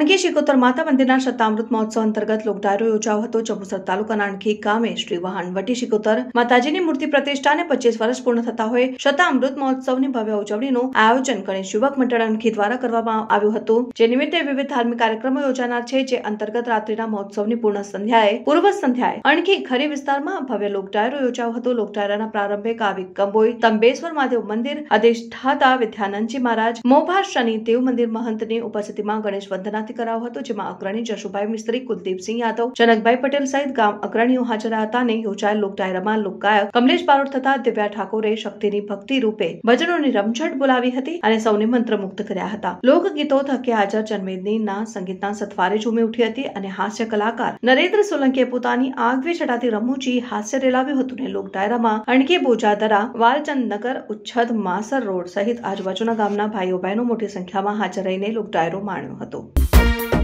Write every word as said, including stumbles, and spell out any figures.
અણખી શિકોતર માતા મંદિરના શતામૃત મહોત્સવ અંતર્ગત લોક ડાયરો યોજાયો હતો। જંબુસર તાલુકાના અણખી ગામે શ્રી વહાણવટી શિકોતર માતાજીની મૂર્તિ પ્રતિષ્ઠાને પચીસ વર્ષ પૂર્ણ થતા હોય શતામૃત મહોત્સવની ભવ્ય ઉજવણીનું આયોજન ગણેશ યુવક મંડળ અણખી દ્વારા કરવામાં આવ્યું હતું, જે નિમિત્તે વિવિધ ધાર્મિક કાર્યક્રમો યોજાનાર છે, જે અંતર્ગત રાત્રિના મહોત્સવની પૂર્ણ સંધ્યાએ પૂર્વ સંધ્યાએ અણખી ખરી વિસ્તારમાં ભવ્ય લોક ડાયરો યોજાયો હતો। લોક ડાયરાના પ્રારંભે કાવી કંબોઈ તંબેશ્વર મહાદેવ મંદિર અધિષ્ઠાતા વિદ્યાનંદજી મહારાજ મોભાર શનિ દેવ મંદિર મહંતની ઉપસ્થિતિમાં ગણેશ વંદના કરાયો હતો, જેમાં અગ્રણી જશુભાઈ મિસ્ત્રી, કુલદીપસિંહ યાદવ, જનકભાઈ પટેલ સહિત ગામ અગ્રણીઓ હાજર હતા અને યોજાયેલ લોક ડાયરામાં લોકગાયક કમલેશ બારોટ તથા દિવ્યા ઠાકોરે શક્તિની ભક્તિ રૂપે ભજનોની રમઝટ બોલાવી હતી અને સૌને મંત્રમુગ્ધ કર્યા હતા। લોકગીતો થકે હાજર જનમેદનીના સંગીતના સથવારે ઝૂમી ઉઠી હતી અને હાસ્ય કલાકાર નરેન્દ્ર સોલંકીએ પોતાની આગવી છટાથી રમૂજી હાસ્ય રેલાવ્યું હતું અને લોક ડાયરામાં અણખી, બોજાદરા, વાલચંદ નગર, ઉચ્છદ, માસર રોડ સહિત આજુબાજુના ગામના ભાઈઓ બહેનો મોટી સંખ્યામાં હાજર રહીને લોક ડાયરો માણ્યો હતો।